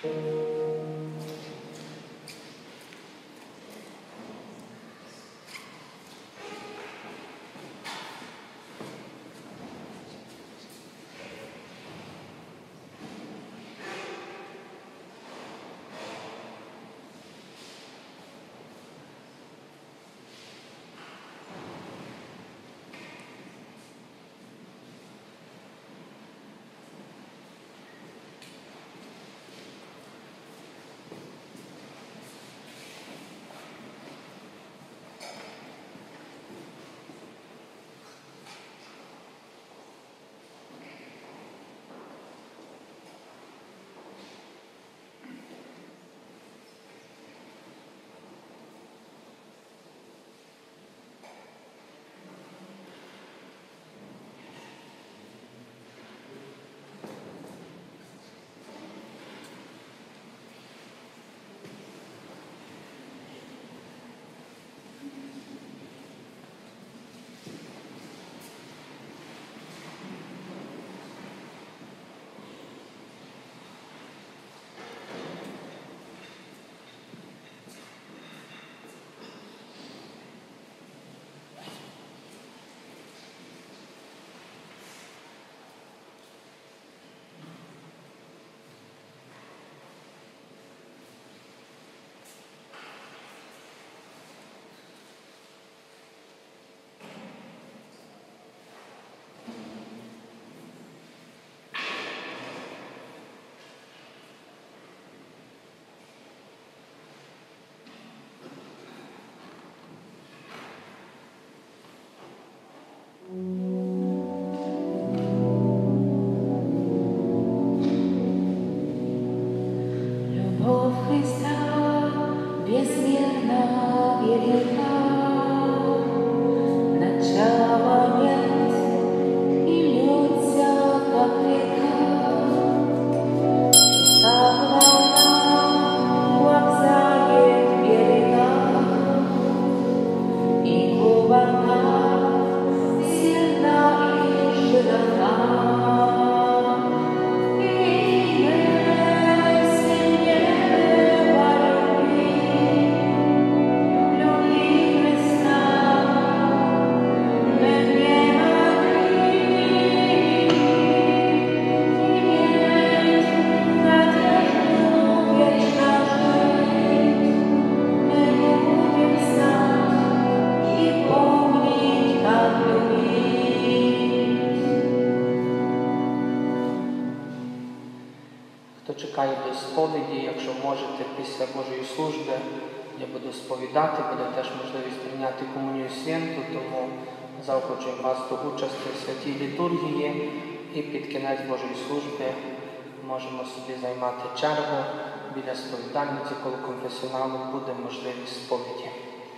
чекає до сповіді, якщо можете після Божої служби, я буду сповідати, буде теж можливість прийняти комунію святу, тому заохочуємо вас до участі в святій літургії і під кінець Божої служби можемо собі займати чергу біля сповідальниці, коли конфесіоналу буде можливість сповіді.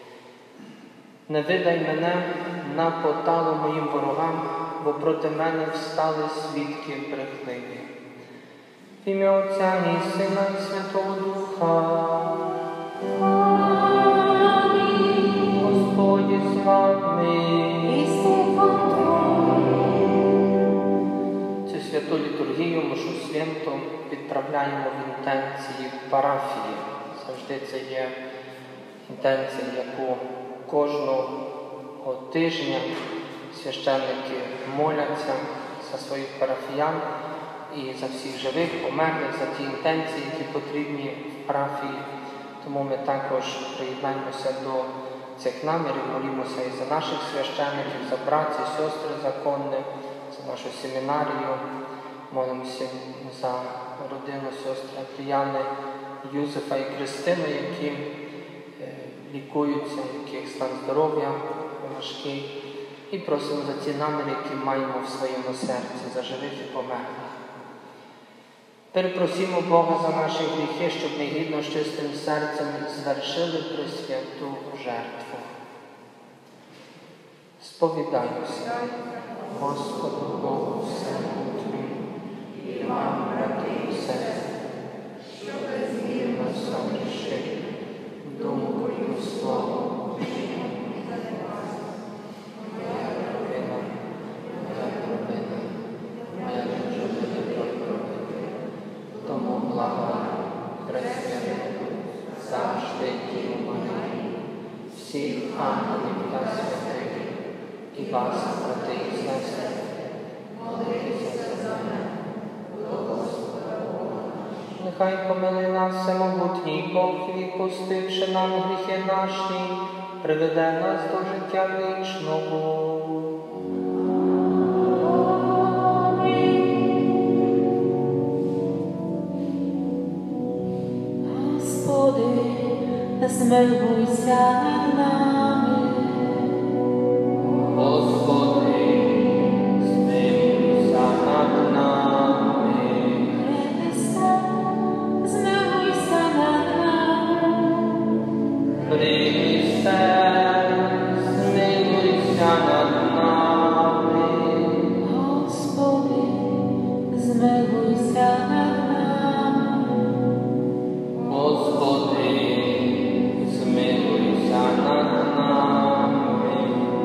Не видай мене на поталу моїм ворогам, бо проти мене встали свідки брехливі. В ім'я Отця і Сина і Святого Духа. Амінь. Господь з вами. І з Духом Твоїм. Цю святу літургію, Мишу святу відправляємо в інтенції парафії. Завжди це є інтенція, яку кожного тижня священники моляться за своїх парафіян і за всіх живих, померлих, за ті інтенції, які потрібні в парафії. Тому ми також приєднаємося до цих намірів, молімося і за наших священників, за братів, сестри законні, за нашу семінарію. Молимося за родину сестри Адріяни, Юзефа і Кристини, які лікуються, яких стан здоров'я важкий. І просимо за ці наміри, які маємо в своєму серці, за живих і померлих. Перепросимо Бога за наші гріхи, щоб ми гідно з чистим серцем звершили пресвяту жертву. Сповідаймося Господу Богу всемогутньому і вам, брати і сестри, що безмірно согрішили думкою, словом, вчинком і занепастю. Моя провина, моя дуже велика провина. Тому благаю, ангелів та святих, і вас, брати і сестри, молитеся за мене до Господа Бога. Нехай помили нас всемогутній Бог, відпустивши нам гріхи наші, приведе нас до життя вічного. Змилуйся над нами. Господи, змилуйся над нами. Христе, змилуйся над нами. Христе, змилуйся над нами. Господи, змилуйся над нами. Господи, змилуйся над нами.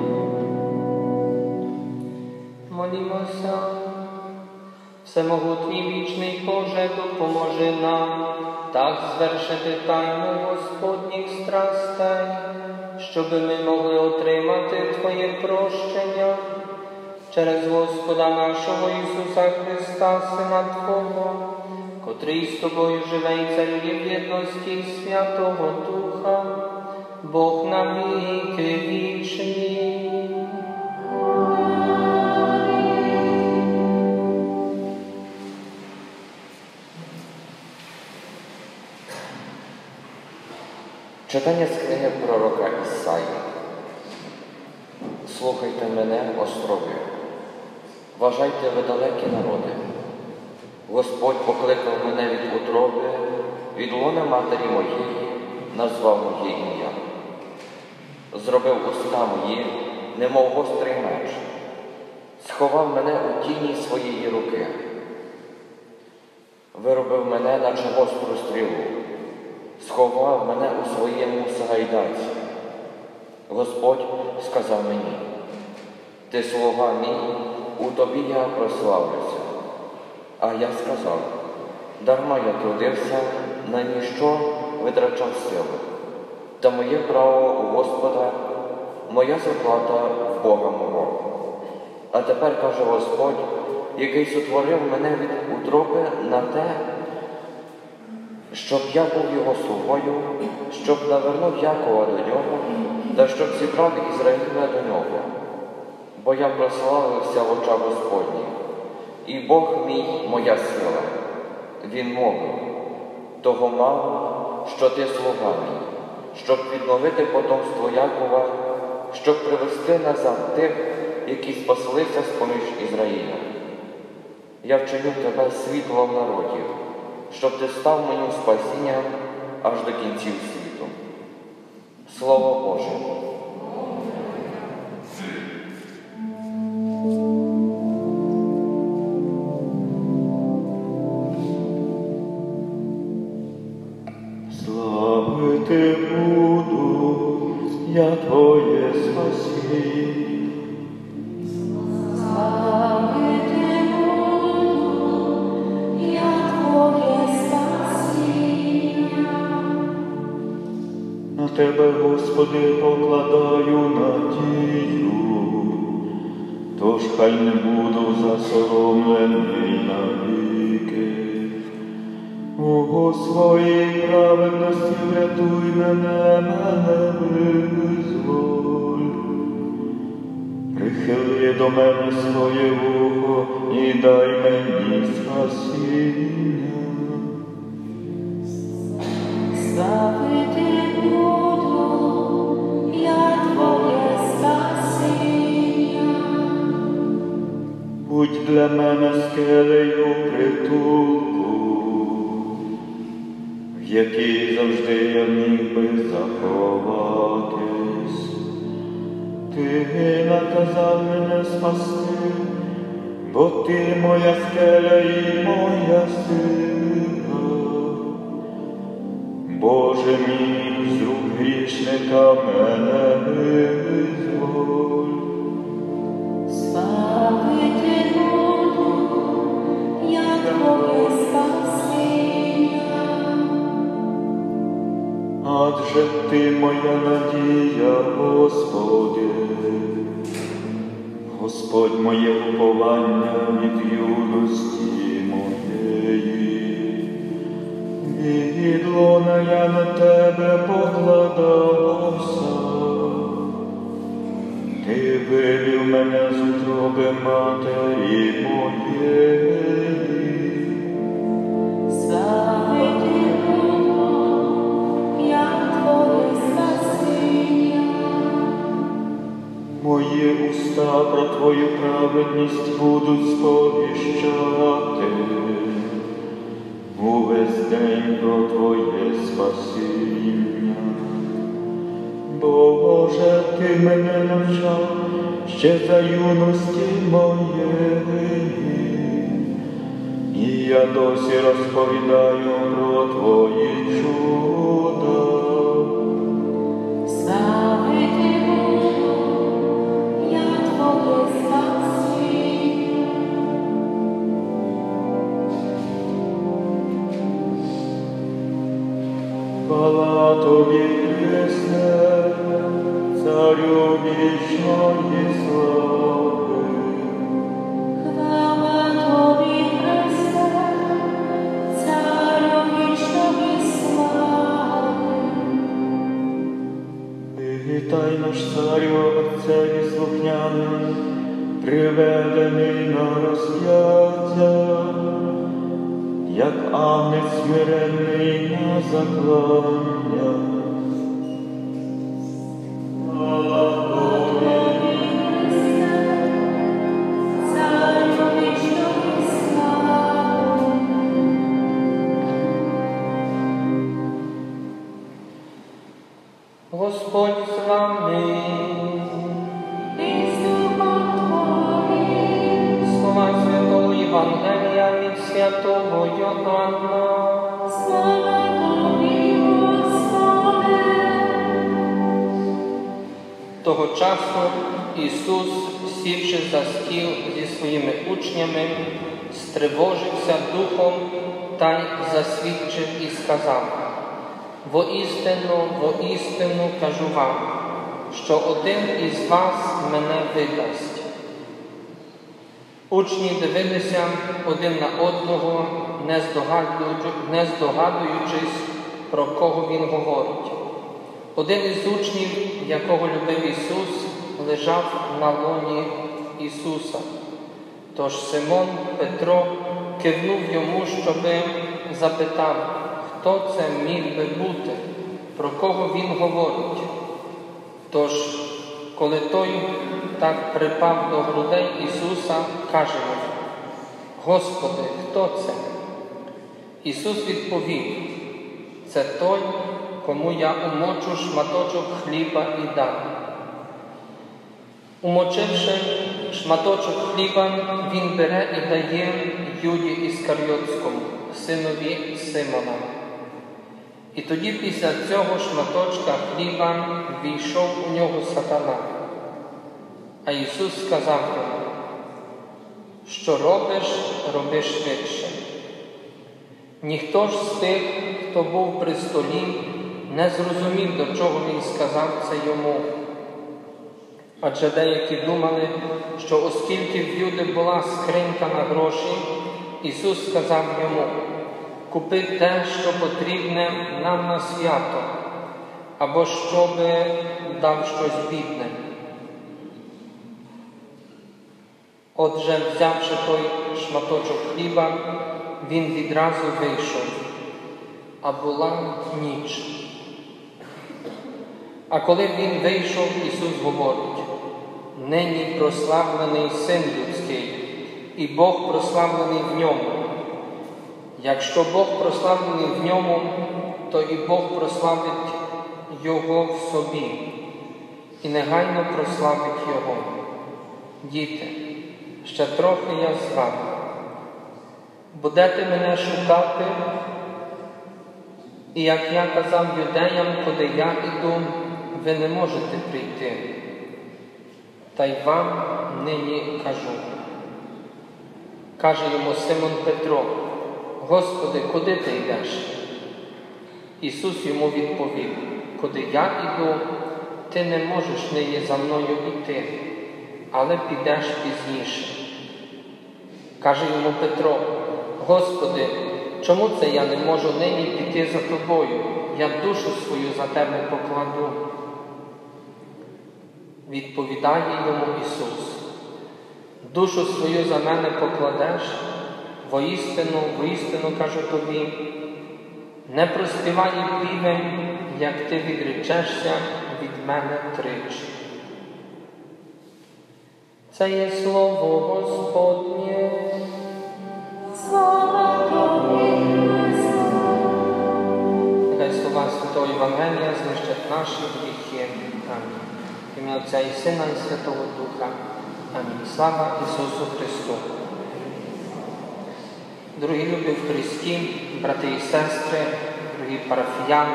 Молімося. Всемогутній вічний Боже, допоможи нам так звершити тайну Господніх страстей, щоби ми могли отримати Твоє прощення через Господа нашого Ісуса Христа, Сина Твого, котрий з Тобою живе і царює в єдності Святого Духа, Бог на віки вічні. Читання з книги пророка Ісаї. Слухайте мене, острови, вважайте ви далекі народи. Господь покликав мене від утроби, від лона матері моєї, назвав моє ім'я. Зробив уста мої, немов гострий меч, сховав мене у тіні своєї руки. Виробив мене, наче гостру стрілу, сховав мене у своєму сагайдайці. Господь сказав мені: ти слуга мій, у тобі я прославлюся. А я сказав: дарма я трудився, на ніщо витрачав сили. Та моє право у Господа, моя зарплата в Бога мого. А тепер каже Господь, який сотворив мене від утроби на те, щоб я був його слугою, щоб навернув Якова до нього, та щоб зібрав Ізраїля до нього. Бо я прославився в очах Господніх, і Бог мій моя сила. Він мовив: того мало, що ти слуга мій, щоб відновити потомство Якова, щоб привести назад тих, які спаслися з-поміж Ізраїля. Я вчиню тебе світлом народів, щоб ти став моїм спасінням аж до кінців світу. Слово Боже. Славити буду я Твоє спасіння. Славити буду я Твоє спасіння. На Тебе, Господи, покладаю надію, тож хай не буду засоромлений навіки. У своїй праведності врятуй мене визволь. Прихили до мене своє вухо і дай мені спасіння. Славити буду я Твоє спасіння. Будь для мене скелею притулку, в якій завжди я міг би заховатись. Ти наказав мене спасти, бо ти моя скеля і моя сила. Боже мій, з рук грішника мене визволь. Славити буду я Твоє спасіння. Адже Боже, Ти моя надія, Господи. Господь моє уповання від юності моєї. Від лона я на Тебе покладався. Ти вивів мене з утроби матері моєї. Славити буду я Твоє спасіння. Мої уста про Твою праведність будуть сповіщати. Увесь день про Твоє спасіння. Боже, Ти мене навчав ще за юності моєї, і я досі розповідаю про Твої чуда. Славити буду я Твоє спасіння. Хвала Тобі, Христе, Царю вічної слави. Хвала Тобі, Христе, Царю вічної слави. Вітай наш Царю, Отцеві слухняний, приведений на розп'яття, як агнець смиренний на заклання. Слава Тобі, Царю вічної слави. Господь з вами. І з Духом Твоїм. Слова Святого Євангелія від Святого Йоанна. Слава Тобі, Господи. Того часу Ісус, сівши за стіл зі своїми учнями, стривожився духом та й засвідчив і сказав: воістину кажу вам, що один із вас мене видасть. Учні дивилися один на одного, не здогадуючись, про кого він говорить. Один із учнів, якого любив Ісус, лежав на лоні Ісуса. Тож Симон Петро кивнув йому, щоби запитав, хто це міг би бути, про кого він говорить. Тож, коли той так припав до грудей Ісуса, каже йому: Господи, хто це? Ісус відповів: це той, кому я умочу шматочок хліба і дам. Умочивши шматочок хліба, він бере і дає Юді Іскаріотському, синові Симона. І тоді після цього шматочка хліба війшов у нього сатана. А Ісус сказав йому: що робиш, роби швидше. Ніхто ж з тих, хто був при столі, не зрозумів, до чого він сказав це йому. Адже деякі думали, що оскільки в Юди була скринька на гроші, Ісус сказав йому: купи те, що потрібне нам на свято, або щоби дав щось бідне. Отже, взявши той шматочок хліба, він відразу вийшов, а була ніч. А коли він вийшов, Ісус говорить: нині прославлений Син Людський, і Бог прославлений в ньому. Якщо Бог прославлений в ньому, то і Бог прославить його в собі, і негайно прославить його. Діти, ще трохи я з вами. Будете мене шукати, і як я казав юдеям, куди я іду, ви не можете прийти. Та й вам нині кажу. Каже йому Симон Петро: Господи, куди ти йдеш? Ісус йому відповів: куди я іду, ти не можеш нині за мною йти, але підеш пізніше. Каже йому Петро: Господи, чому це я не можу нині піти за тобою? Я душу свою за тебе покладу. Відповідає йому Ісус: душу свою за мене покладеш? Воістину кажу тобі, не проспіває півень, як ти відречешся від мене тричі. Це є слово Господнє. Слава тобі, Христе. Нехай слова Святого Євангелія знищать наші гріхи. Амінь. В ім'я Отця і Сина, і Святого Духа. Амінь. Слава Ісусу Христу. Дорогі любі в Христі, брати і сестри, дорогі парафіяни,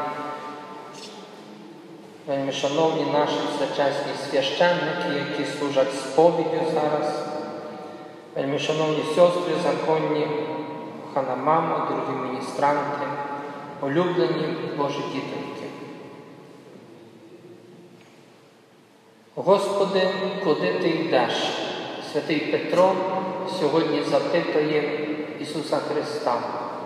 вельми шановні наші всечесні священники, які служать сповіддю зараз, вельми шановні сестри законні, кохана мама, дорогі міністранти, улюблені Божі дітоньки. Господи, куди ти йдеш? Святий Петро сьогодні запитує Ісуса Христа.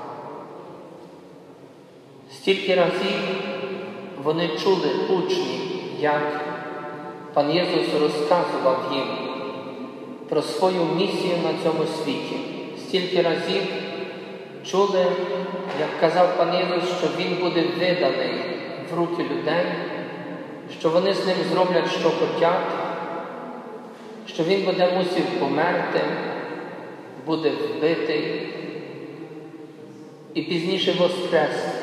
Стільки разів вони чули учні, як Пан Єсус розказував їм про свою місію на цьому світі. Стільки разів чули, як казав Пан Єсус, що Він буде виданий в руки людей, що вони з Ним зроблять, що хочуть, що Він буде мусив померти, буде вбитий і пізніше воскресне.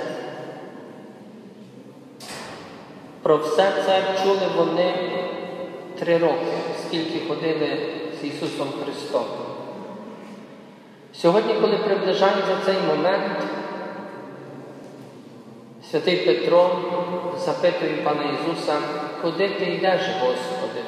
Про все це чули вони 3 роки, скільки ходили з Ісусом Христом. Сьогодні, коли приближається цей момент, святий Петро запитує Пана Ісуса: куди ти йдеш, Господи?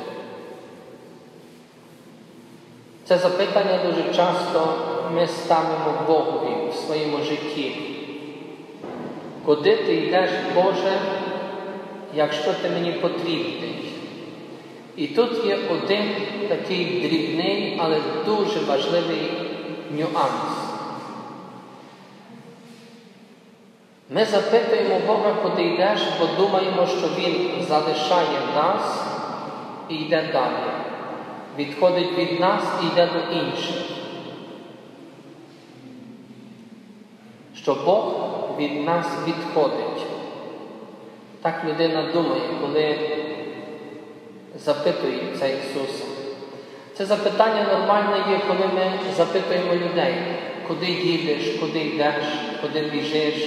Це запитання дуже часто ми ставимо Богові в своєму житті. Куди ти йдеш, Боже, якщо ти мені потрібний? І тут є один такий дрібний, але дуже важливий нюанс. Ми запитуємо Бога, куди йдеш, бо думаємо, що Він залишає нас і йде далі. Відходить від нас і йде до інших. Що Бог від нас відходить. Так людина думає, коли запитується Ісуса. Це запитання нормальне є, коли ми запитуємо людей, куди їдеш, куди йдеш, куди біжиш,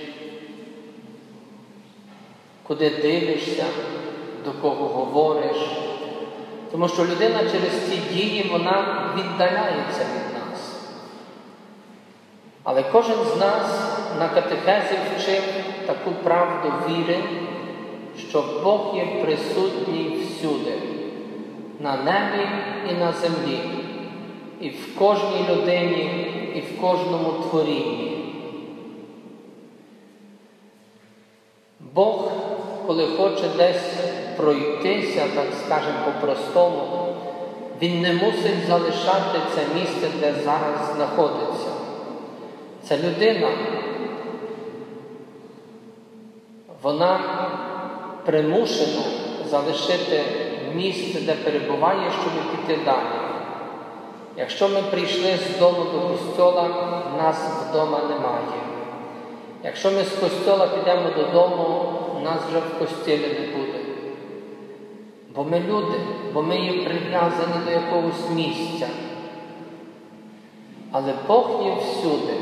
куди дивишся, до кого говориш. Тому що людина через ці дії, вона віддаляється від нас. Але кожен з нас на катехезі вчив таку правду віри, що Бог є присутній всюди, на небі і на землі, і в кожній людині, і в кожному творінні. Бог, коли хоче десь пройтися, так скажемо по-простому, Він не мусить залишати це місце, де зараз знаходиться. Ця людина, вона примушена залишити місце, де перебуває, щоб піти далі. Якщо ми прийшли з дому до костьола, нас вдома немає. Якщо ми з костьола підемо додому, нас вже в костілі не буде. Бо ми люди, бо ми є прив'язані до якогось місця. Але Бог є всюди.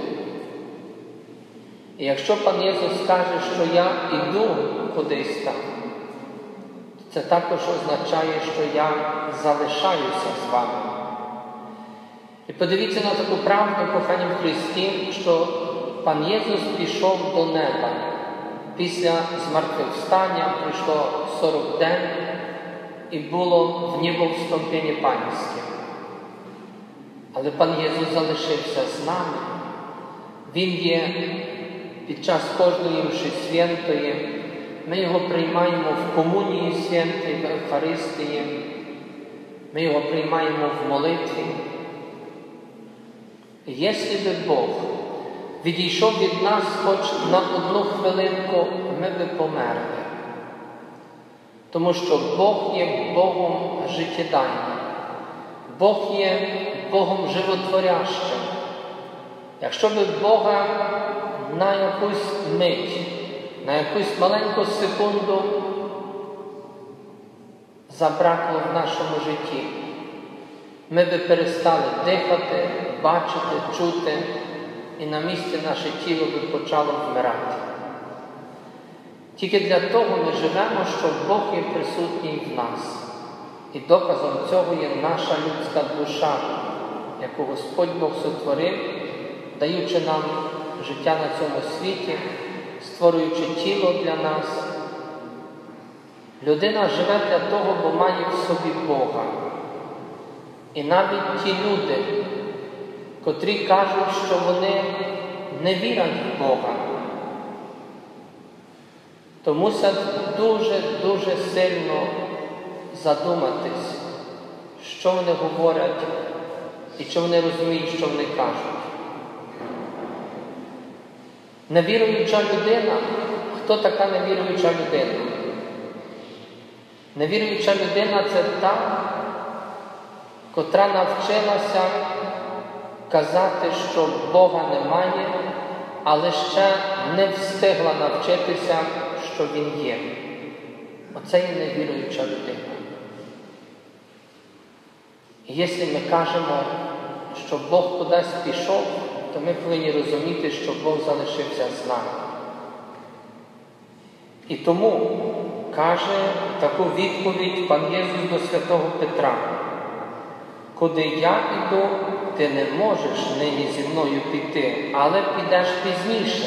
І якщо Пан Єсус скаже, що я йду кудись там, це також означає, що я залишаюся з вами. І подивіться на таку правду, кохані в Христі, що Пан Єсус пішов до неба. Після змертвівстання пройшло 40 день і було в небо вступлення панське. Але Пан Єсус залишився з нами. Він є під час кожної мші святої, ми його приймаємо в комунії святій, в Евхаристії, ми його приймаємо в молитві. І якщо би Бог відійшов від нас хоч на одну хвилинку, ми би померли. Тому що Бог є Богом життєдайним. Бог є Богом животворящим. Якщо би Бога на якусь мить, на якусь маленьку секунду забракло в нашому житті, ми би перестали дихати, бачити, чути, і на місці наше тіло би почало вмирати. Тільки для того ми живемо, що Бог є присутній в нас. І доказом цього є наша людська душа, яку Господь Бог сотворив, даючи нам життя на цьому світі, створюючи тіло для нас. Людина живе для того, бо має в собі Бога. І навіть ті люди, котрі кажуть, що вони не вірять в Бога, то мусять дуже сильно задуматись, що вони говорять і чи вони розуміють, що вони кажуть. Невіруюча людина. Хто така невіруюча людина? Невіруюча людина – це та, котра навчилася казати, що Бога немає, але ще не встигла навчитися, що Він є. Оце є невіруюча людина. І якщо ми кажемо, що Бог кудись пішов, то ми повинні розуміти, що Бог залишився з нами. І тому каже таку відповідь пан Єсус до святого Петра: «Куди я іду, ти не можеш нині зі мною піти, але підеш пізніше».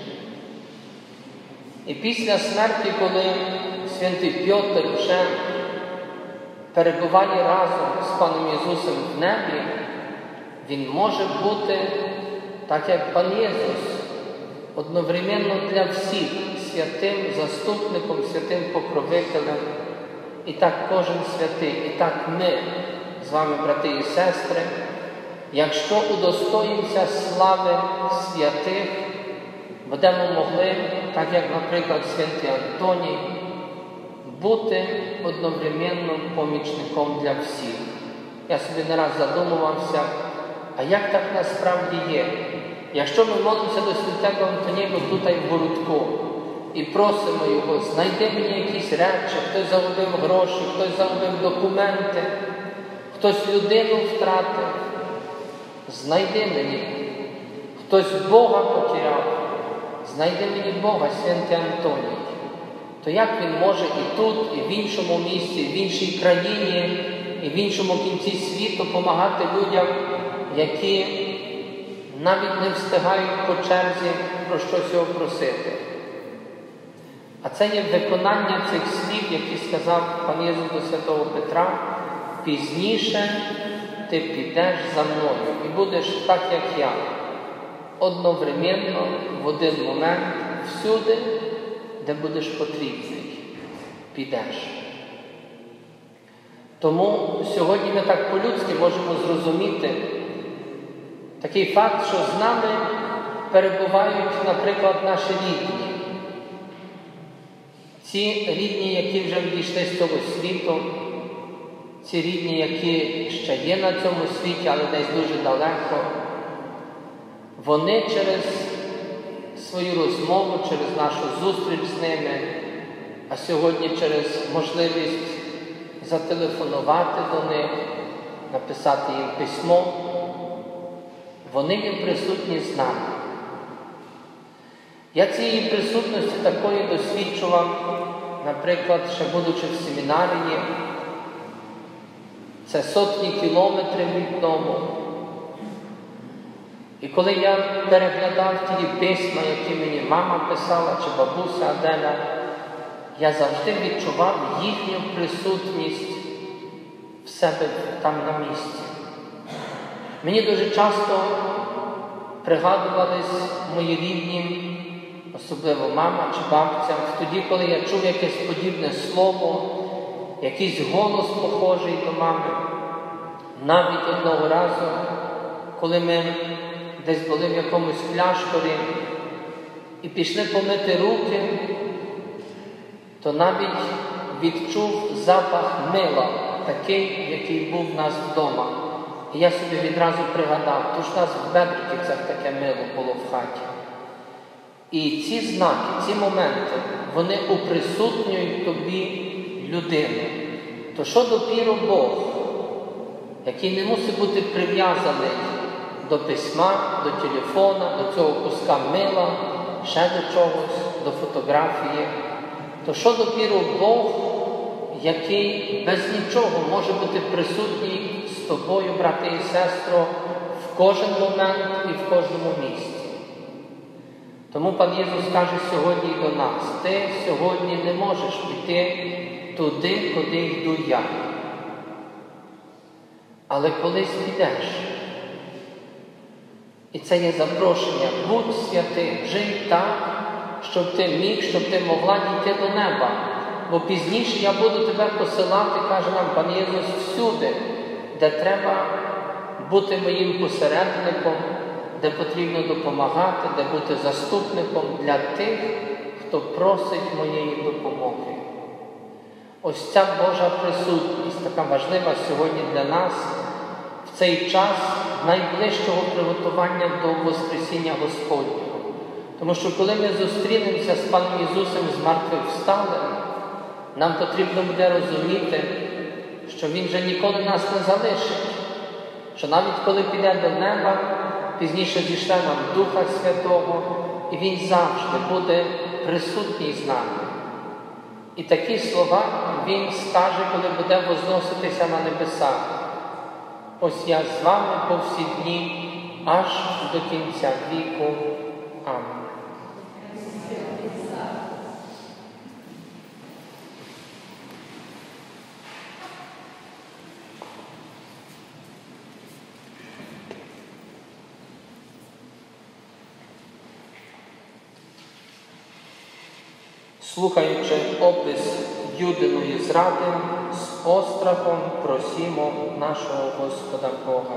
І після смерті, коли святий Петр вже перебуває разом з паном Ісусом в небі, він може бути, так як пан Ісус, одновременно для всіх святим заступником, святим покровителем. І так кожен святий, і так ми з вами, брати і сестри, якщо удостоїмося слави святих, будемо могли, так як, наприклад, святий Антоній, бути одновременно помічником для всіх. Я собі не раз задумувався, а як так насправді є? Якщо ми молимося до святого Антонія тут в городку і просимо його: знайди мені якісь речі, хтось загубив гроші, хтось загубив документи, хтось людину втратив, знайди мені. Хтось Бога потеряв, знайди мені Бога, святий Антоній. То як він може і тут, і в іншому місці, і в іншій країні, і в іншому кінці світу допомагати людям, які навіть не встигають по черзі про щось його просити? А це є виконання цих слів, які сказав пан Єсус до святого Петра: «Пізніше ти підеш за мною і будеш так, як я, одновременно, в один момент, всюди, де будеш потрібний, підеш». Тому сьогодні ми так по-людськи можемо зрозуміти такий факт, що з нами перебувають, наприклад, наші рідні. Ці рідні, які вже відійшли з цього світу, ці рідні, які ще є на цьому світі, але десь дуже далеко, вони через свою розмову, через нашу зустріч з ними, а сьогодні через можливість зателефонувати до них, написати їм письмо, вони є присутні з нами. Я цієї присутності такої досвідчував, наприклад, ще будучи в семінарії. Це сотні кілометрів від дому. І коли я переглядав ті письма, які мені мама писала, чи бабуся Аделя, я завжди відчував їхню присутність в себе там на місці. Мені дуже часто пригадувались мої рідні, особливо мама чи бабця, тоді, коли я чув якесь подібне слово, якийсь голос похожий до мами. Навіть одного разу, коли ми десь були в якомусь кляшторі і пішли помити руки, то навіть відчув запах мила, такий, який був в нас вдома. І я собі відразу пригадав, то ж у нас в Бебриківцях таке мило було в хаті. І ці знаки, ці моменти, вони уприсутнюють тобі людину. То що допіру Бог, який не мусить бути прив'язаний до письма, до телефона, до цього куска мила, ще до чогось, до фотографії, то що допіру Бог, який без нічого може бути присутній з тобою, брате і сестро, в кожен момент і в кожному місці. Тому пан Ісус каже сьогодні до нас: ти сьогодні не можеш піти туди, куди йду я. Але колись підеш. І це є запрошення: будь святим, жий так, щоб ти міг, щоб ти могла дійти до неба. Бо пізніше я буду тебе посилати, каже нам пан Ісус, всюди, де треба бути моїм посередником, де потрібно допомагати, де бути заступником для тих, хто просить моєї допомоги. Ось ця Божа присутність, така важлива сьогодні для нас, в цей час найближчого приготування до Воскресіння Господнього. Тому що коли ми зустрінемося з Паном Ісусом з мертвих всталим, нам потрібно буде розуміти, що Він вже ніколи нас не залишить, що навіть коли піде до неба, пізніше зійшле нам Духа Святого, і Він завжди буде присутній з нами. І такі слова Він скаже, коли буде возноситися на небеса: ось я з вами по всі дні, аж до кінця віку. Амінь. Слухаючи опис Юдиної зради, з острахом просімо нашого Господа Бога.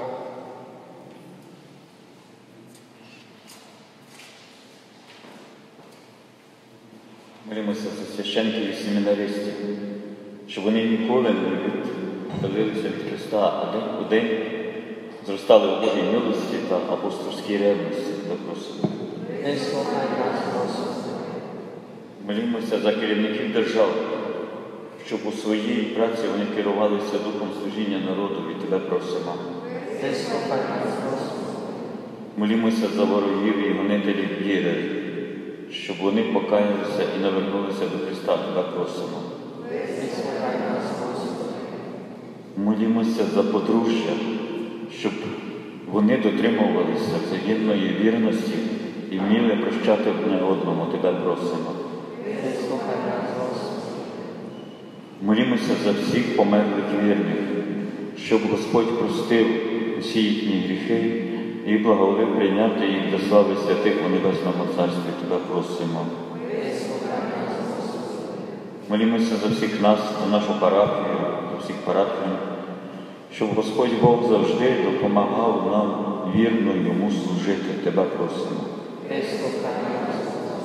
Молимося за священників і семінаристів, щоб вони ніколи не віддалилися від Христа, а день у день зростали у Божій милості та апостольській ревності. Запросимо. Вислухай нас, Господи. Молимося за керівників держав, щоб у своїй праці вони керувалися духом служіння народу, і Тебе просимо. Вислухай нас, Господи. Молимося за ворогів і гонителів віри, щоб вони покаялися і навернулися до Христа, Тебе просимо. Вислухай нас, Господи. Молимося за подружжя, щоб вони дотримувалися взаємної вірності і вміли прощати одне одному, Тебе просимо. Вислухай нас, Господи. Молимося за всіх померлих вірних, щоб Господь простив усі їхні гріхи і благоволив прийняти їх до слави святих у Небесному Царстві. Тебе просимо. Вислухай нас, Господи. Молимося за всіх нас, за нашу парафію, за всіх парафіян, щоб Господь Бог завжди допомагав нам вірно Йому служити. Тебе просимо. Вислухай нас.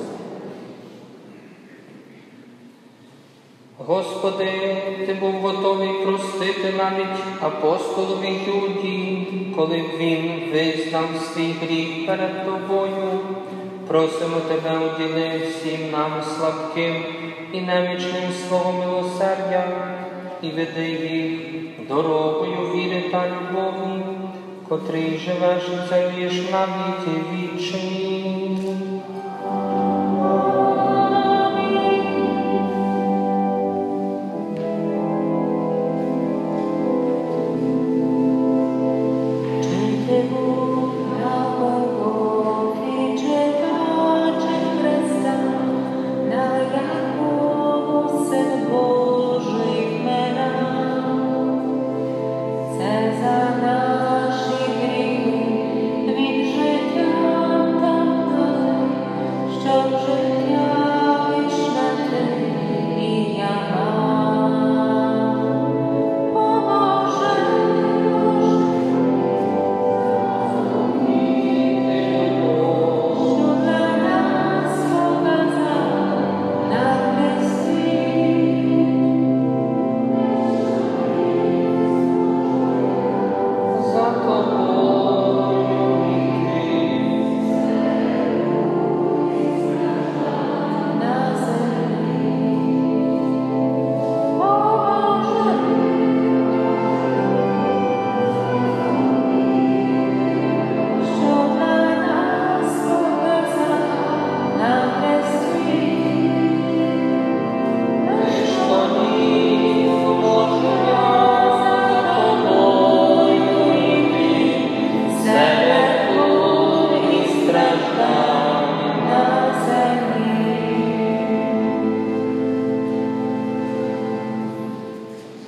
Господи, Ти був готовий простити навіть апостолові Юді, коли він визнав свій гріх перед Тобою. Просимо Тебе, уділи всім нам слабким і немічним свого милосердя і веди їх дорогою віри та любові, котрий живеш і царюєш на віки вічні. Це за наші гріхи від життя та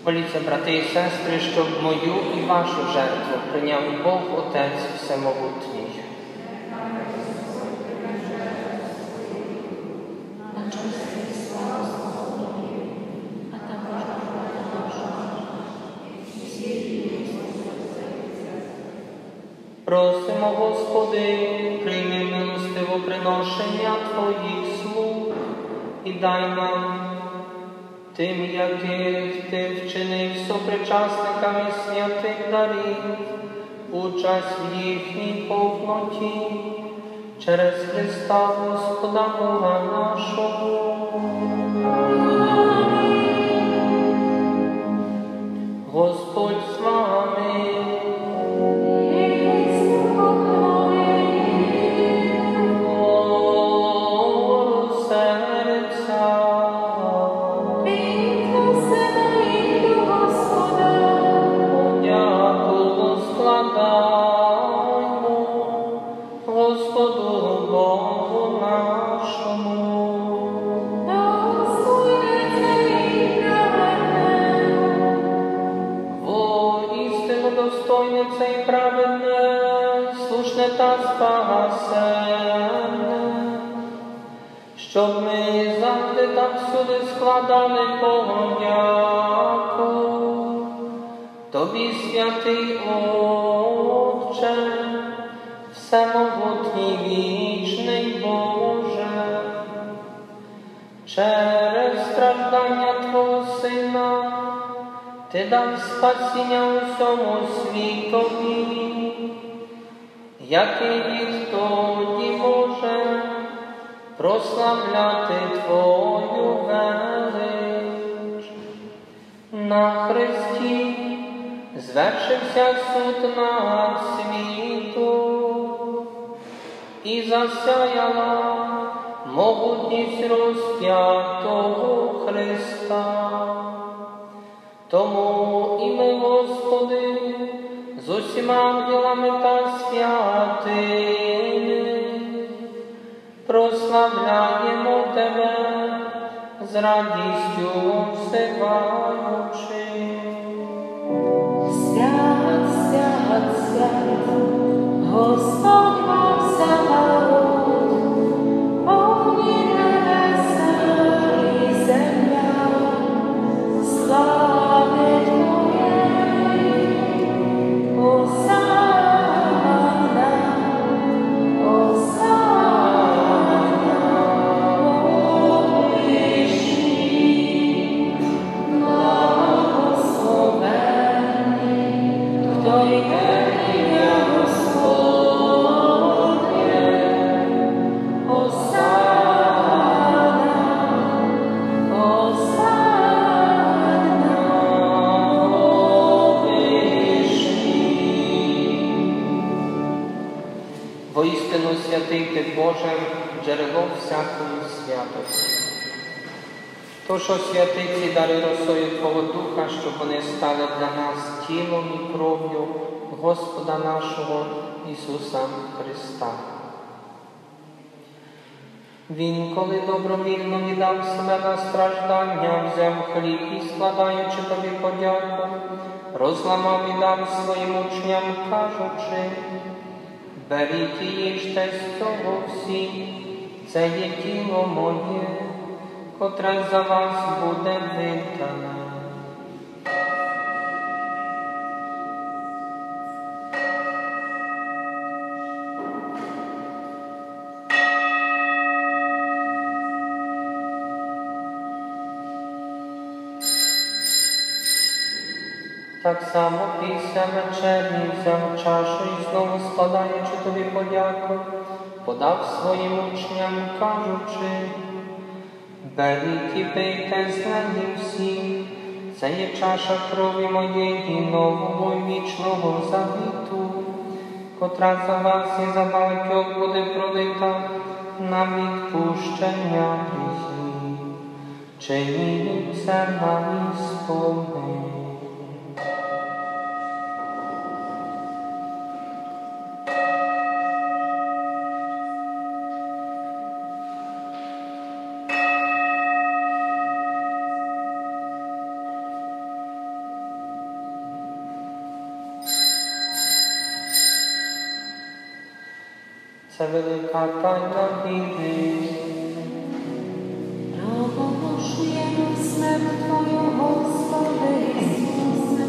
Моліться, брати і сестри, щоб мою і вашу жертву прийняв Бог Отець Всемогутній. Просимо, Господи, прийми милостиво приношення Твоїх слуг і дай нам, тим, яких Ти вчинив сопричасниками святих дарів, участь в їхній повноті, через Христа Господа Бога нашого. Господь з вами. Достойне і праведне, слушне та спасенне, щоб ми завжди та всюди складали подяку Тобі, святий Отче, всемогутній вічний Боже, через страждання Твого Сина Ти дав спасіння усьому світові, який відтоді може прославляти Твою велич. На Христі звершився суд над світом і засяяла могутність розп'ятого Христа. Тому і ми, Господи, з усіма ангелами та святими прославляємо Тебе з радістю взиваючи. Свят, свят, свят, Господь Бог Саваоф, повні небеса і земля, слави Твоєї, Осанна, Осанна, вишній, благословенний, хто йде в ім'я Господнє, Осанна, Осанна, вишній. Воістину святий Ти, Боже, джерело всякої святості. Тож освяти ці дари росою Твого Духа, щоб вони стали для нас тілом і кров'ю Господа нашого Ісуса Христа. Він, коли добровільно віддав себе на страждання, взяв хліб і, складаючи Тобі подяку, розламав і дав своїм учням, кажучи: беріть і їжте з цього всі, це є тіло моє, котре за вас буде видане. Так само після вечері взяв чашу і знову, складаючи Тобі подяку, подав своїм учням, кажучи: беріть і пийте з неї всі, це є чаша крові моєї нового і вічного завіту, котра за вас і за багатьох буде пролита на відпущення гріхів. Чиніть це на мій спомин. Це велика тайна віри. Проголошуємо смерть Твою, Господи Ісусе,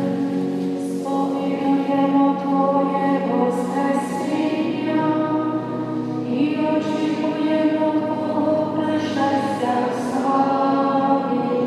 сповідуємо Твоє воскресіння і очікуємо Твого пришестя в славі.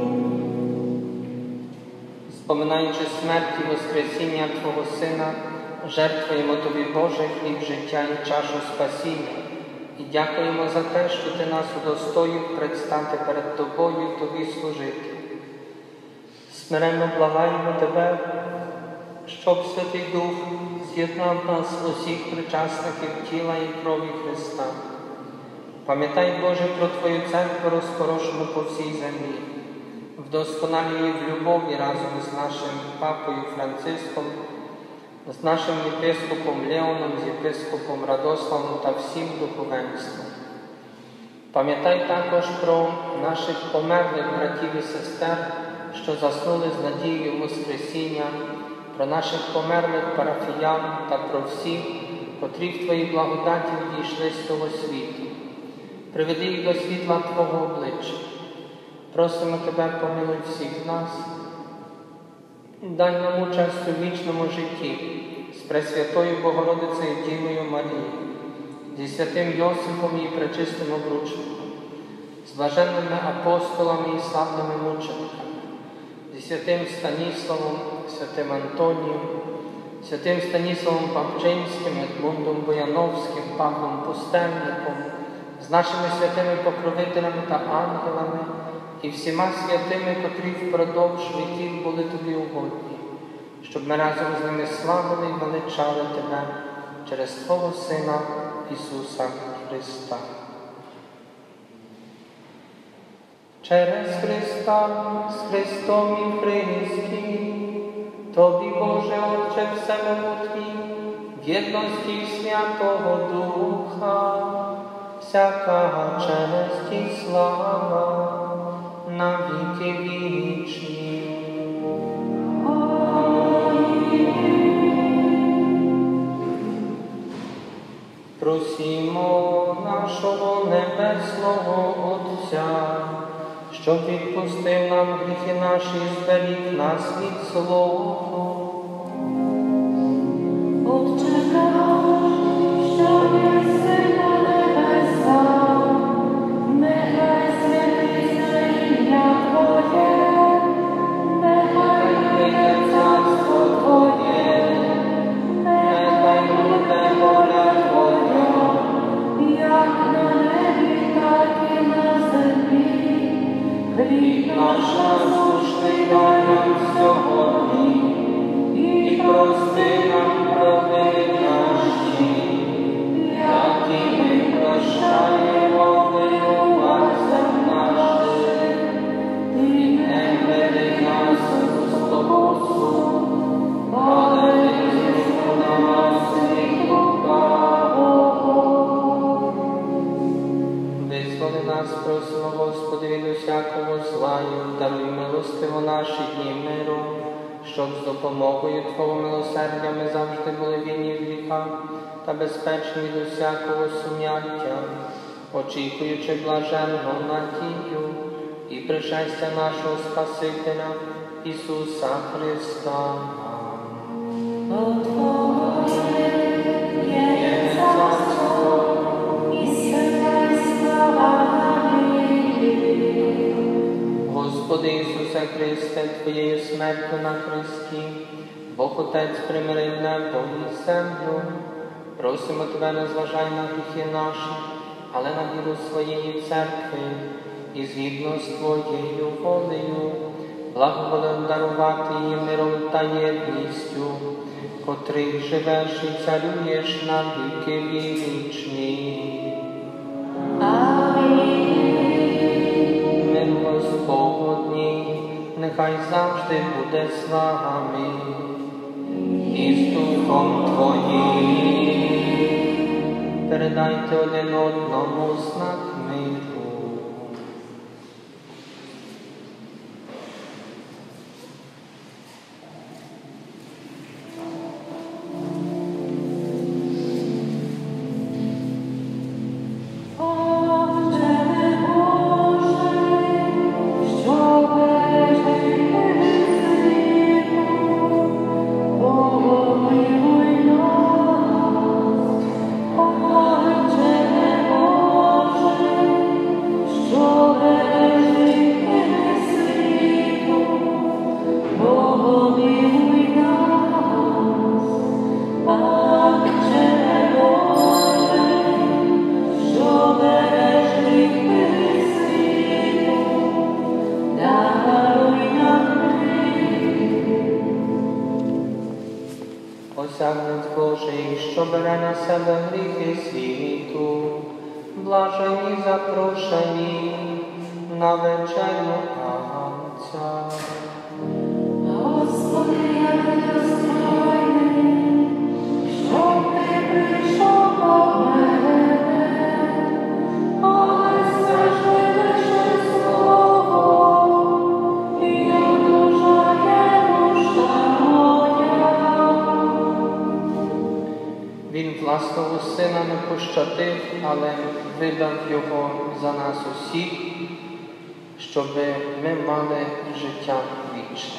Споминаючи смерть і воскресіння Твого Сина, жертвуємо Тобі, Боже, хліб життя і чашу спасіння. І дякуємо за те, що Ти нас удостоїв предстати перед Тобою і Тобі служити. Смиренно благаємо Тебе, щоб Святий Дух з'єднав нас усіх причасників тіла і крові Христа. Пам'ятай, Боже, про Твою церкву, розпорошену по всій землі. Вдосконалюй її в любові разом з нашим папою Франциском, з нашим єпископом Леоном, з єпископом Радославом та всім духовенством. Пам'ятай також про наших померлих братів і сестер, що заснули з надією Воскресіння, про наших померлих парафіян та про всіх, котрі в Твоїй благодаті відійшли з того світу. Приведи їх до світла Твого обличчя. Просимо Тебе, помилуй всіх нас. Дай нам участь у вічному житті з Пресвятою Богородицею Дівою Марією, зі святим Йосифом і пречистим обручником, з блаженними апостолами і славними мучениками, зі святим Станіславом, святим Антонієм, святим Станіславом Павчинським, Едмундом Бояновським, Павлом Пустельником, з нашими святими покровителями та ангелами і всіма святими, котрі впродовж віків були Тобі угодні, щоб ми разом з ними славили і величали Тебе через Твого Сина Ісуса Христа. Через Христа, з Христом і в Христі, Тобі, Боже, Отче Всемогутній, в єдності Святого Духа, всяка честь і слава на віки вічні. Просімо нашого Небесного Отця, щоб відпустив нам гріхи наші, зберіг нас від злого. Отче наш, що єси на небесах, нехай святиться ім'я Твоє, нехай прийде царство Твоє, нехай буде воля Твоя, як на небі, так і на землі. Хліб наш насущний дай нам сьогодні, і прости нам провини наші, як і ми прощаємо винуватцям нашим. І не веди нас у спокусу, але визволи нас від лукавого. Визволи нас, просимо, Господи, від усякого зла, і даруй милостиво наші дні миру, щоб з допомогою Твого милосердя ми завжди були вільні в гріхах та безпечні від усякого сум'яття, очікуючи блаженну надію і пришестя нашого Спасителя Ісуса Христа. Бо Твоє є царство і сила і слава на віки. Господи Ісусе Христе, Твоєю смертю на хресті, Бог Отець примирив небо і землю. Просимо Тебе, не зважай на гріхи наші, але на віру своєї церкви, і згідно з Твоєю волею, благоволив дарувати її миром та єдністю, котрий живеш і царюєш на віки вічні. Мир Господній, нехай завжди буде з вами і з Духом Твоїм. Передайте один одному знак миру. Всягнець Божий, що бере на себе гріхи світу, блажені запрошені на вечерю Агнця. Господи, я недостойний, щоб ти прийшов до мене, але скажи лише слово, і одужає душа моя. Він власного сина не пощадив, але видав його за нас усіх, щоби ми мали життя вічне.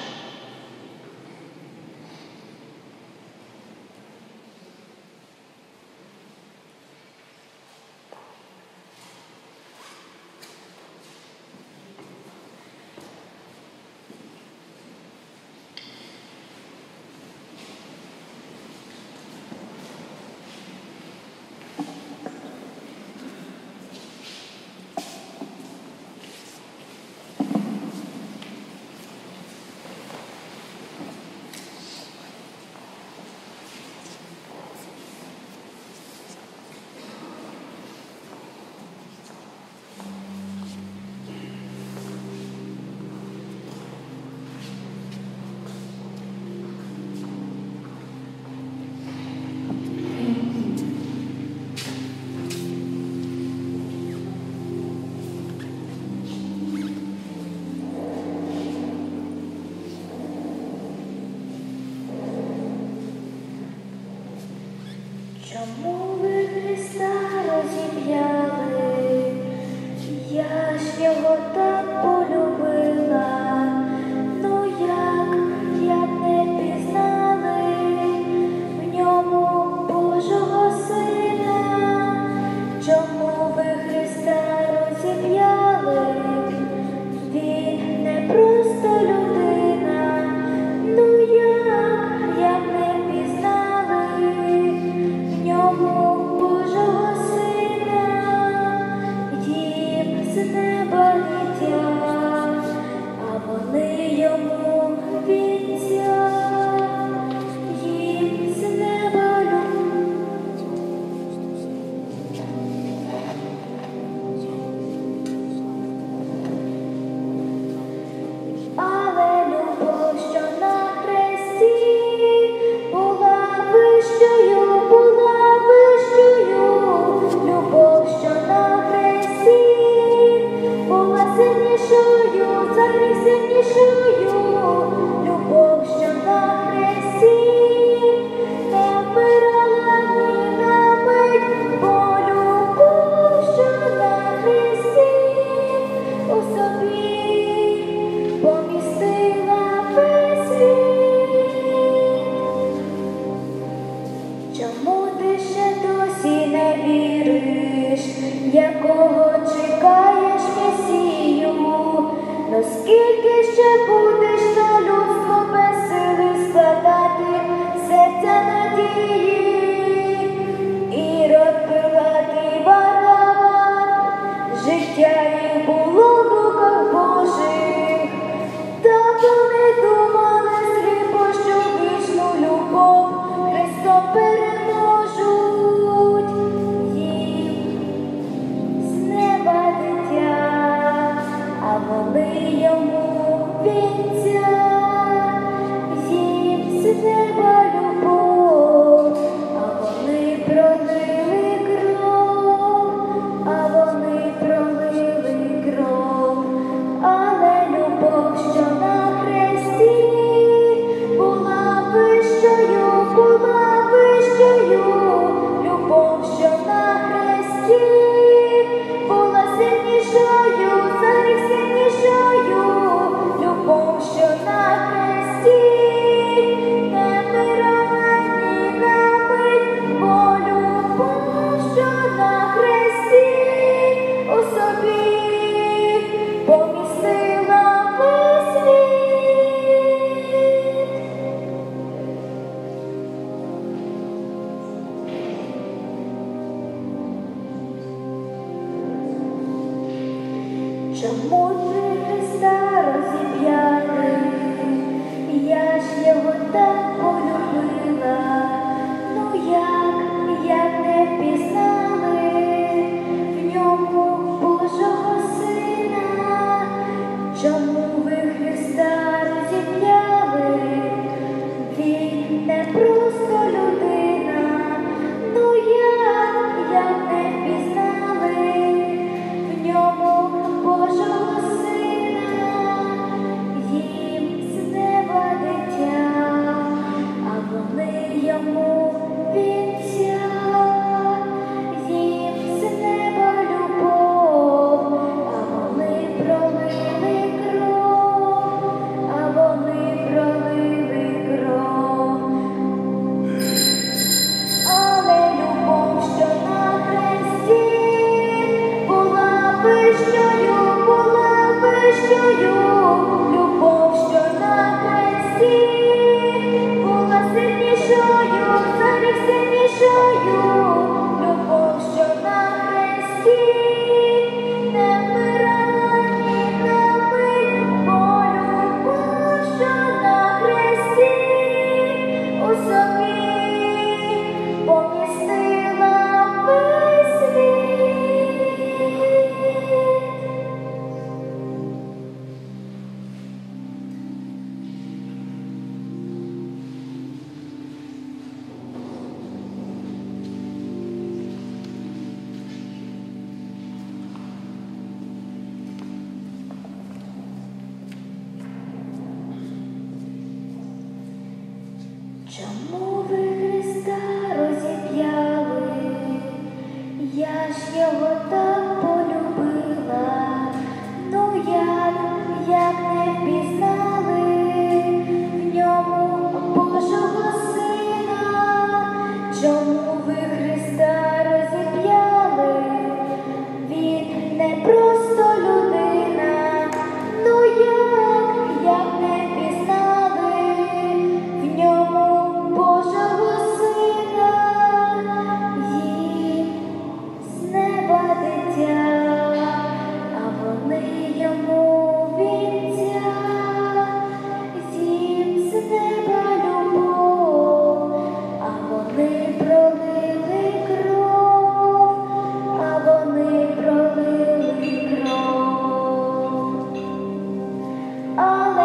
Чому ви Христа розіп'яли? Я ж його так полюбила. Ну як не пізнали в ньому Божого Сина? Чому ви Христа розіп'яли? Він не просто людина. Ну як не пізнали в ньому Божого Сина? Їм з неба летять, а вони йому вінця. Їм з неба але любов, що на хресті, була вищою. Любов, що на хресті, була сильнішою, за гріх сильнішою. Любов, що на хресті, не вмирала ні на мить, бо любов, що на хресті, у собі помістила весь світ. Чому ти ще досі не віриш, якого чекаєш Месію? Ну скільки ще будеш на людство без сили складати серця надії? Ірод, Пилат і Варава, життя їх було в руках Божих. Та вони думали сліпо, що вічну любов Христом переможуть. Їм з неба дитя, а вони йому вінця. Їм з неба любов,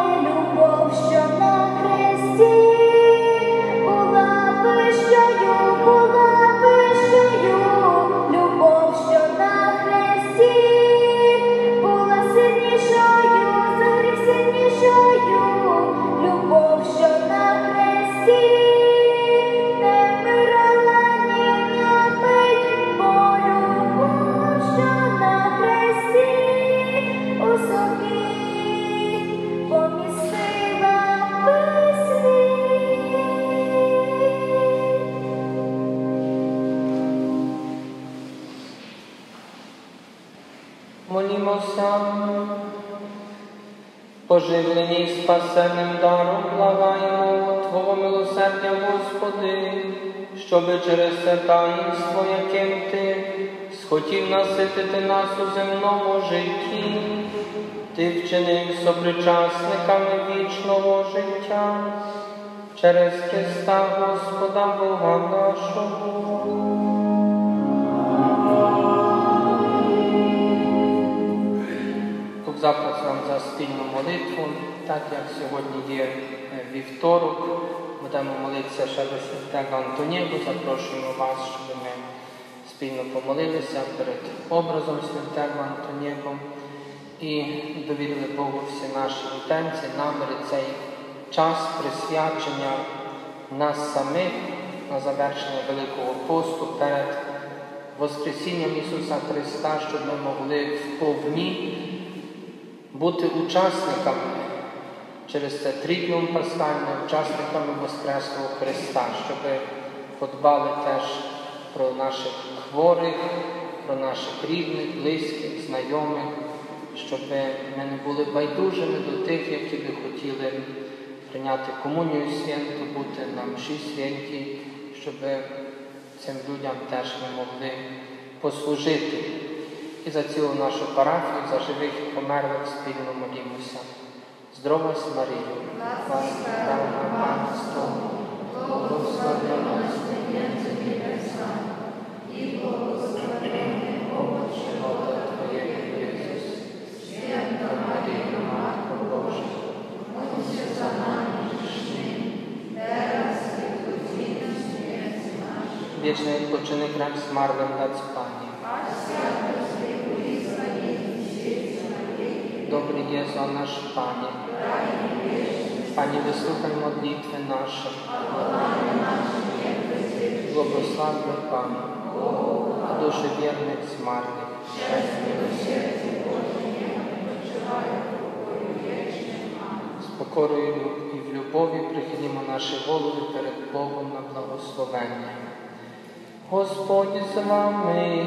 Молімося, поживлені й спасенним даром, благаємо Твого милосердя, Господи, щоби через це таїнство, яким Ти схотів наситити нас у земному житті, Ти вчинив сопричасниками вічного життя через Христа Господа Бога нашого. Запросимо за спільну молитву, так як сьогодні є вівторок, будемо молитися ще до святого Антонієго, запрошуємо вас, щоб ми спільно помолилися перед образом святого Антонієго і довірили Богу всі наші інтенції, наміри, цей час присвячення нас самих на завершення Великого посту перед Воскресінням Ісуса Христа, щоб ми могли вповні бути учасниками через це трійднум пасхальним, учасниками Воскреслого Христа, щоб подбали теж про наших хворих, про наших рідних, близьких, знайомих, щоб ми не були байдужими до тих, які би хотіли прийняти комунію святу, бути на мші святі, щоб цим людям теж ми могли послужити. І за цілу нашу парафію, за живих і померлих спільно молімося. Здоровась Марію, вас правда Пан з Тобою, благословена między niebiosami i błogosławiony owoc żywota Twojego, Jezus. Święta Maryjo, Matko Boża, módl się za nami grzesznymi, teraz i w godzinę śmierci naszej. Wieczny odpoczynek nam zmarłym dać Panie. Dobry Jezu nasz Panie, Panie, wysłuchaj modlitwy nasze. Błogosławię Panu, a duszy wiernych zmarłych. Z pokoru i w любові прихилімо наші голови перед Богом на благословення. Господь з вами.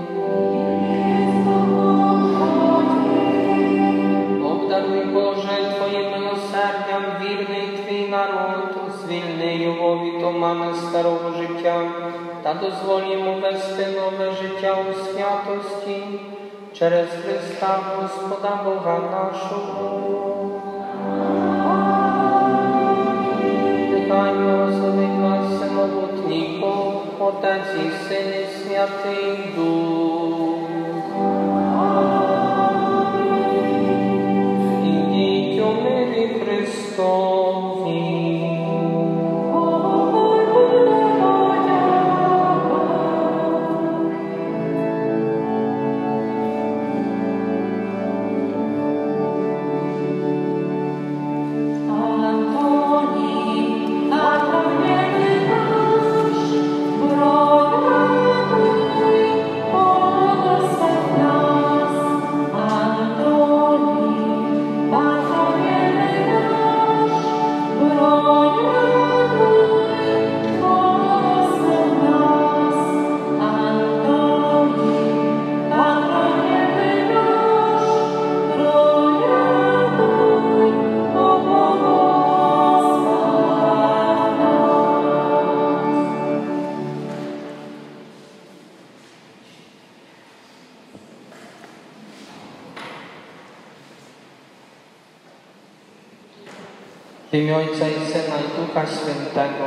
Обдаруй, Боже, Твоїм милосердям вірний Твій народ, звільни його від омани старого життя та дозволь йому вести нове життя у святості через Христа Господа Бога нашого. Нехай благословить вас всемогутній Бог, Отець і Син і Святий Дух. Ідіть у мирі Христові. W imię Ojca i Syna i Ducha Świętego.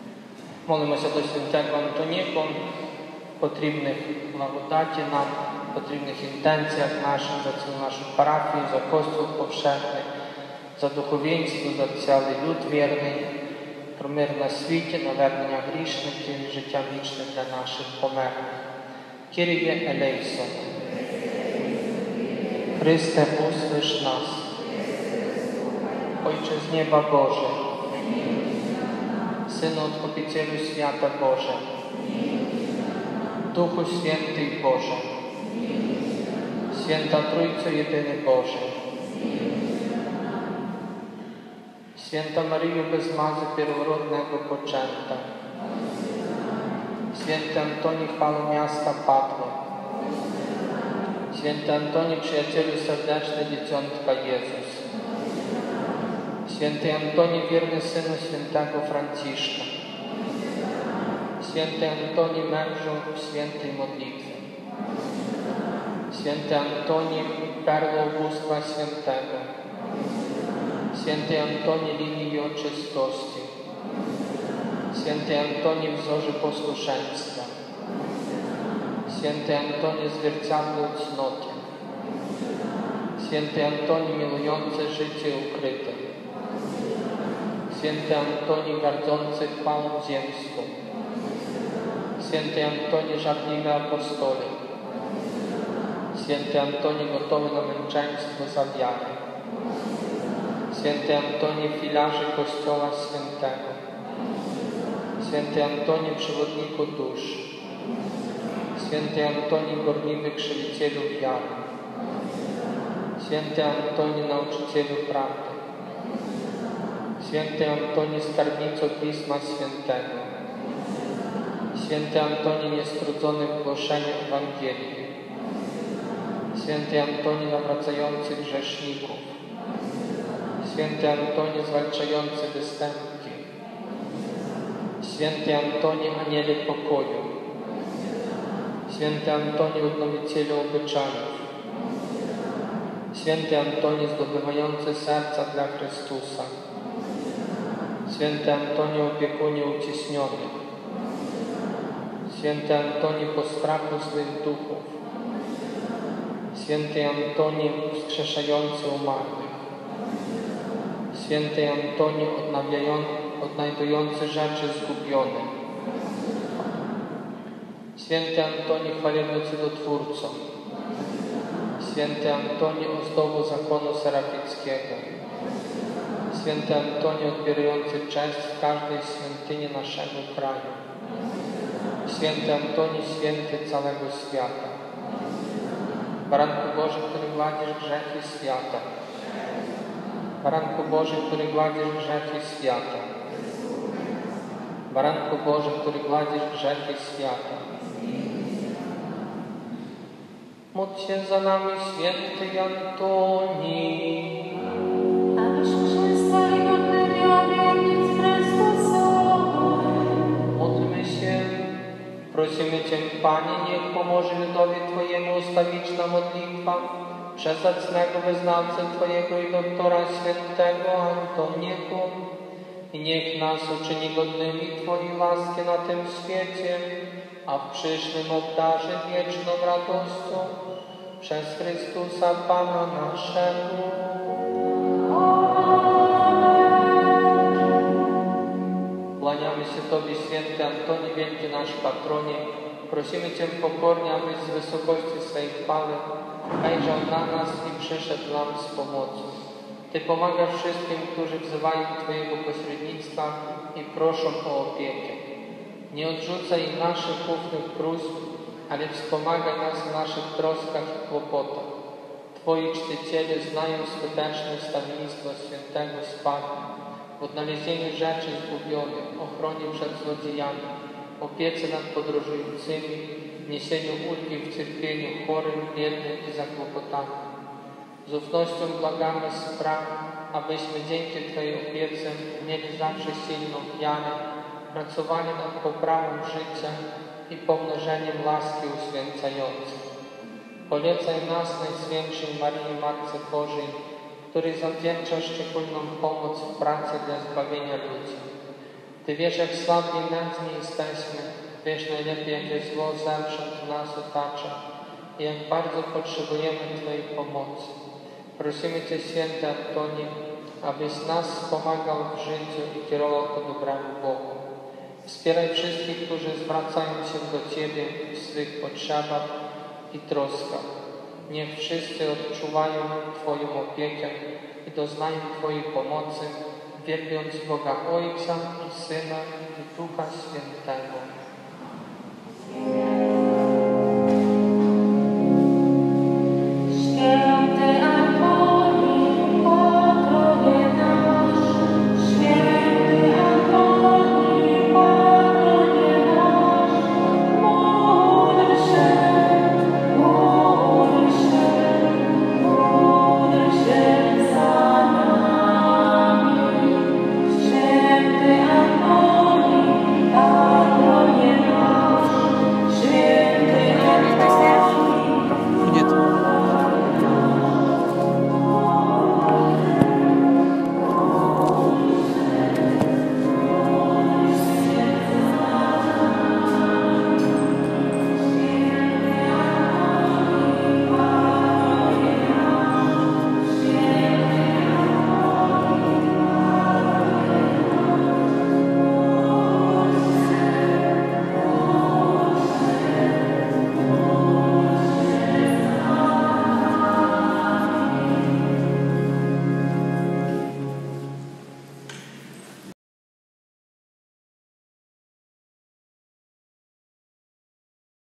Молимося до святого Антонієго, потрібних благодаті нам, потрібних інтенціях наших, за цілу нашу парафію, за Костюл повшехний, за духовенство, за цілий люд вірний, про мир на світі, навернення грішників, життя вічне для наших померлих. Kyrie eleison. Chryste, usłysz nas. Ojcze z nieba Boże, Synu Odkupicielu świata Boże, Duchu Święty Boże, Święta Trójco Jedyny Boże, Święta Maryjo bez mazy pierworodnego poczęta, Święty Antoni chwalą miasta Padło, Święty Antoni przyjacielu serdeczny Dzieciątka Jezus, Święty Antoni wierny synu świętego Franciszka, Święty Antoni mężu świętej modlitwy, Święty Antoni perło ubóstwa świętego, Święty Antoni linii oczystości, Święty Antoni wzorze posłuszeństwa, Święty Antoni zwierciadło cnoty, Święty Antoni miłujący życie ukryte, Święty Antoni gardzący chwałą ziemską, Święty Antoni żarliwy apostolik, Święty Antoni gotowy na męczeństwo za wiarę, Święty Antoni filarzy Kościoła Świętego, Święty Antoni przewodniku dusz, Święty Antoni gorliwy krzywicielu wiary, Święty Antoni nauczycielu prawdy, Święty Antoni skarbnico Pisma Świętego, Święty Antoni niestrudzony w głoszeniu Ewangelii, Święty Antoni nawracający grzeszników, Święty Antoni zwalczający występki, Święty Antoni aniele pokoju, Święty Antoni odnowicielu obyczajów, Święty Antoni zdobywający serca dla Chrystusa, Święty Antoni opiekunie uciśnionych, Święty Antoni postrachu złych duchów, Święty Antoni wskrzeszający umarłych, Święty Antoni odnajdujący rzeczy zgubione, Święty Antoni chwalebny cudotwórco, Święty Antoni ozdobu zakonu serafickiego, Święty Antoni odbierający cześć w każdej świątyni naszego kraju, Święty Antoni święty całego świata, Baranku Boży, który gładzisz grzechy świata, Baranku Boży, który gładzisz grzechy świata, Baranku Boży, który gładzisz grzechy świata. Módl się za nami, święty Antoni. Abyśmy się stali godnymi obietnic Chrystusa. Módlmy się. Prosimy Cię, Panie, niech pomoże ludowi Twojemu ustawiczna modlitwa przez zacnego wyznawcę Twojego i doktora świętego Antoniego i niech nas uczyni godnymi Twojej łaski na tym świecie, a w przyszłym obdarzy wieczną radością przez Chrystusa Pana naszego. Kłaniamy się Tobie, święty Antoni, wielki nasz patronie. Prosimy Cię pokornie, abyś z wysokości swej chwały wejrzał na nas i przyszedł nam z pomocą. Ty pomagasz wszystkim, którzy wzywają Twojego pośrednictwa i proszą o opiekę. Nie odrzucaj naszych ufnych próśb, ale wspomagaj nas w naszych troskach i kłopotach. Twoi czciciele znają skuteczne stawiennictwo świętego Spana w odnalezieniu rzeczy zgubionych, ochronie przed złodziejami, opiece nad podróżującymi, niesieniu ulgi w cierpieniu chorym, biednym i zakłopotanym. Z ufnością błagamy spraw, abyśmy dzięki Twojej opiece mieli zawsze silną wiarę, pracowali nad poprawą życia i pomnożeniem łaski uświęcającej. Polecaj nas, Najświętszej Maryi, Matce Bożej, której zawdzięcza szczególną pomoc w pracy dla zbawienia ludzi. Ty wiesz, jak słabni i nędzni jesteśmy, wiesz najlepiej, jakie zło zewsząd nas otacza. i jak bardzo potrzebujemy Twojej pomocy. Prosimy Cię, święty Antoni, abyś nas pomagał w życiu i kierował ku dobremu Bogu. Wspieraj wszystkich, którzy zwracają się do Ciebie w swych potrzebach i troskach. Niech wszyscy odczuwają Twoją opiekę i doznają Twojej pomocy, wielbiąc Boga Ojca i Syna i Ducha Świętego.